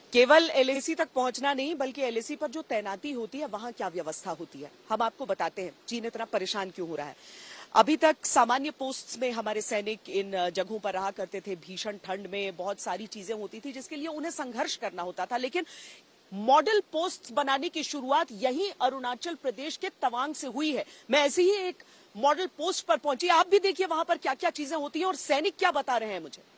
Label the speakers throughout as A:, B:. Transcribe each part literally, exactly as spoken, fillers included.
A: केवल एलएसी तक पहुंचना नहीं बल्कि एलएसी पर जो तैनाती होती है वहां क्या व्यवस्था होती है, हम आपको बताते हैं चीन इतना परेशान क्यों हो रहा है। अभी तक सामान्य पोस्ट्स में हमारे सैनिक इन जगहों पर रहा करते थे, भीषण ठंड में बहुत सारी चीजें होती थी जिसके लिए उन्हें संघर्ष करना होता था, लेकिन मॉडल पोस्ट्स बनाने की शुरुआत यही अरुणाचल प्रदेश के तवांग से हुई है। मैं ऐसे ही एक मॉडल पोस्ट पर पहुंची, आप भी देखिए वहां पर क्या क्या चीजें होती हैं और सैनिक क्या बता रहे हैं मुझे।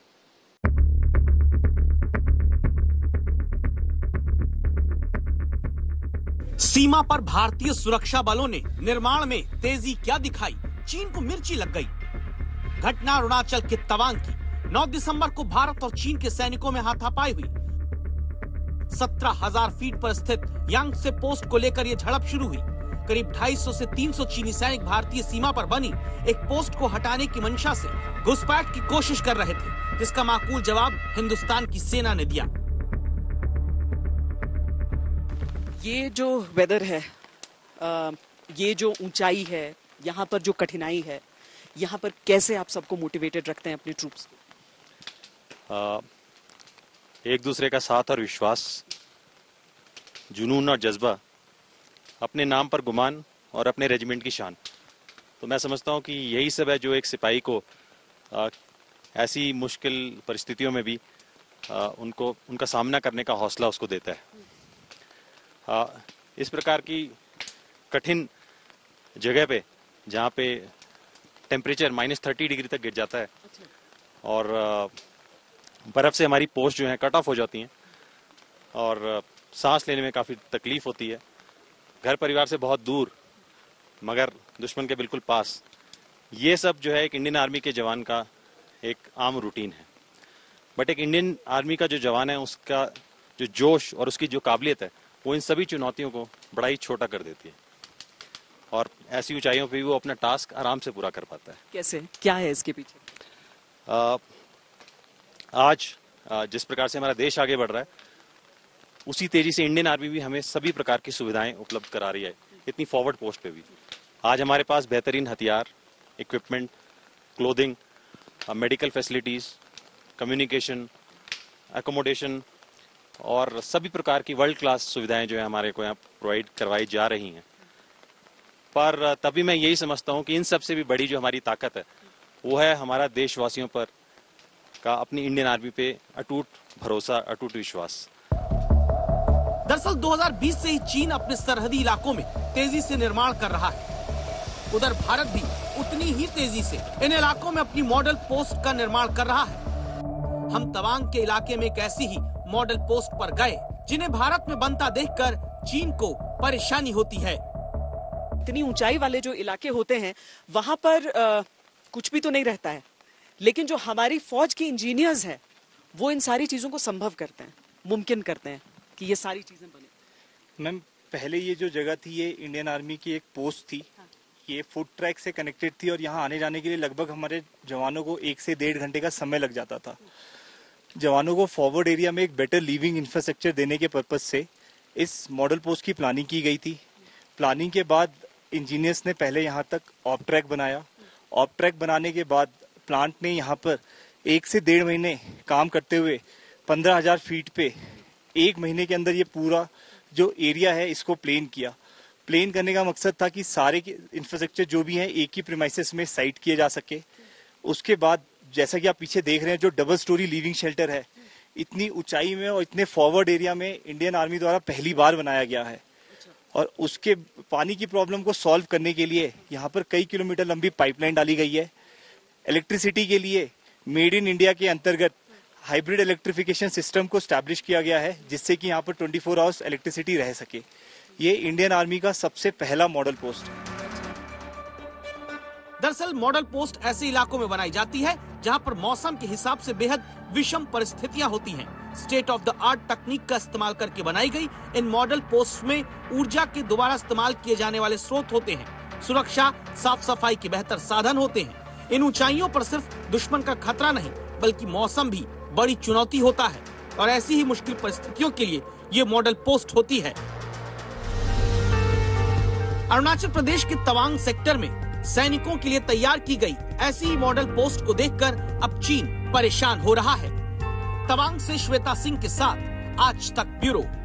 B: सीमा पर भारतीय सुरक्षा बलों ने निर्माण में तेजी क्या दिखाई, चीन को मिर्ची लग गई। घटना अरुणाचल के तवांग की। नौ दिसंबर को भारत और चीन के सैनिकों में हाथापाई हुई। सत्रह हजार फीट पर स्थित यांगत्से पोस्ट को लेकर यह झड़प शुरू हुई। करीब ढाई सौ से तीन सौ चीनी सैनिक भारतीय सीमा पर बनी एक पोस्ट को हटाने की मंशा से घुसपैठ की कोशिश कर रहे थे, जिसका माकूल जवाब हिंदुस्तान की सेना ने दिया।
A: ये जो वेदर है, आ, ये जो ऊंचाई है, यहाँ पर जो कठिनाई है, यहाँ पर कैसे आप सबको मोटिवेटेड रखते हैं अपने ट्रूप्स को?
C: एक दूसरे का साथ और विश्वास, जुनून और जज्बा, अपने नाम पर गुमान और अपने रेजिमेंट की शान। तो मैं समझता हूँ कि यही सब है जो एक सिपाही को आ, ऐसी मुश्किल परिस्थितियों में भी आ, उनको उनका सामना करने का हौसला उसको देता है। आ, इस प्रकार की कठिन जगह पे जहाँ पे टेम्परेचर माइनस थर्टी डिग्री तक गिर जाता है और बर्फ से हमारी पोस्ट जो है कट ऑफ हो जाती हैं और सांस लेने में काफ़ी तकलीफ होती है। घर परिवार से बहुत दूर मगर दुश्मन के बिल्कुल पास, ये सब जो है एक इंडियन आर्मी के जवान का एक आम रूटीन है। बट एक इंडियन आर्मी का जो जवान है उसका जो जोश और उसकी जो काबिलियत है वो इन सभी चुनौतियों को बड़ा ही छोटा कर देती है और ऐसी ऊंचाइयों पे भी वो अपना टास्क आराम से पूरा कर पाता है।
A: कैसे, क्या है इसके पीछे?
C: आ, आज आ, जिस प्रकार से हमारा देश आगे बढ़ रहा है उसी तेजी से इंडियन आर्मी भी हमें सभी प्रकार की सुविधाएं उपलब्ध करा रही है, इतनी फॉरवर्ड पोस्ट पे भी। आज हमारे पास बेहतरीन हथियार, equipment, clothing, medical facilities, communication, accommodation और सभी प्रकार की वर्ल्ड क्लास सुविधाएं जो है हमारे को यहाँ प्रोवाइड करवाई जा रही हैं। पर तभी मैं यही समझता हूँ कि इन सब से भी बड़ी जो हमारी ताकत है वो है हमारा देशवासियों पर का अपनी इंडियन आर्मी पे अटूट भरोसा, अटूट विश्वास।
B: दरअसल दो हज़ार बीस से ही चीन अपने सरहदी इलाकों में तेजी से निर्माण कर रहा है। उधर भारत भी उतनी ही तेजी से इन इलाकों में अपनी मॉडल पोस्ट का निर्माण कर रहा है। हम तवांग के इलाके में एक ऐसी ही मॉडल पोस्ट पर गए जिन्हें भारत में बनता देखकर चीन को परेशानी होती है।
A: इतनी ऊंचाई वाले जो इलाके होते हैं वहां पर आ, कुछ भी तो नहीं रहता है, लेकिन जो हमारी फौज के इंजीनियर्स हैं वो इन सारी चीजों को संभव करते हैं, मुमकिन करते हैं कि ये सारी चीजें बने।
D: मैम, पहले ये जो जगह थी ये इंडियन आर्मी की एक पोस्ट थी। हाँ। ये फूड ट्रैक से कनेक्टेड थी और यहाँ आने जाने के लिए लगभग हमारे जवानों को एक से डेढ़ घंटे का समय लग जाता था। जवानों को फॉरवर्ड एरिया में एक बेटर लिविंग इंफ्रास्ट्रक्चर देने के पर्पज से इस मॉडल पोस्ट की प्लानिंग की गई थी। प्लानिंग के बाद इंजीनियर्स ने पहले यहाँ तक ऑप ट्रैक बनाया। ऑप ट्रैक बनाने के बाद प्लांट ने यहाँ पर एक से डेढ़ महीने काम करते हुए पंद्रह हजार फीट पे एक महीने के अंदर ये पूरा जो एरिया है इसको प्लेन किया। प्लेन करने का मकसद था कि सारे इंफ्रास्ट्रक्चर जो भी हैं एक ही प्रीमाइसेस में साइट किए जा सके। उसके बाद जैसा कि आप पीछे देख रहे हैं जो डबल स्टोरी लिविंग शेल्टर है, इतनी ऊंचाई में और इतने फॉरवर्ड एरिया में इंडियन आर्मी द्वारा पहली बार बनाया गया है। और उसके पानी की प्रॉब्लम को सॉल्व करने के लिए यहाँ पर कई किलोमीटर लंबी पाइपलाइन डाली गई है। इलेक्ट्रिसिटी के लिए मेड इन इंडिया के अंतर्गत हाइब्रिड इलेक्ट्रिफिकेशन सिस्टम को स्टैब्लिश किया गया है जिससे कि यहाँ पर चौबीस आवर्स इलेक्ट्रिसिटी रह सके। ये इंडियन आर्मी का सबसे पहला मॉडल पोस्ट है।
B: दरअसल मॉडल पोस्ट ऐसे इलाकों में बनाई जाती है जहां पर मौसम के हिसाब से बेहद विषम परिस्थितियां होती हैं। स्टेट ऑफ द आर्ट तकनीक का इस्तेमाल करके बनाई गई इन मॉडल पोस्ट में ऊर्जा के दोबारा इस्तेमाल किए जाने वाले स्रोत होते हैं। सुरक्षा, साफ सफाई के बेहतर साधन होते हैं। इन ऊंचाइयों पर सिर्फ दुश्मन का खतरा नहीं बल्कि मौसम भी बड़ी चुनौती होता है और ऐसी ही मुश्किल परिस्थितियों के लिए ये मॉडल पोस्ट होती है। अरुणाचल प्रदेश के तवांग सेक्टर में सैनिकों के लिए तैयार की गई ऐसी ही मॉडल पोस्ट को देखकर अब चीन परेशान हो रहा है। तवांग से श्वेता सिंह के साथ आज तक ब्यूरो।